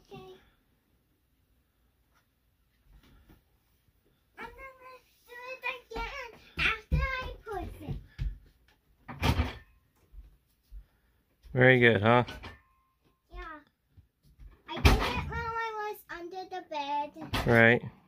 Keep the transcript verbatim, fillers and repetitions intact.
Okay. I'm gonna do it again after I push it. Very good, huh? Yeah. I did it while I was under the bed. Right.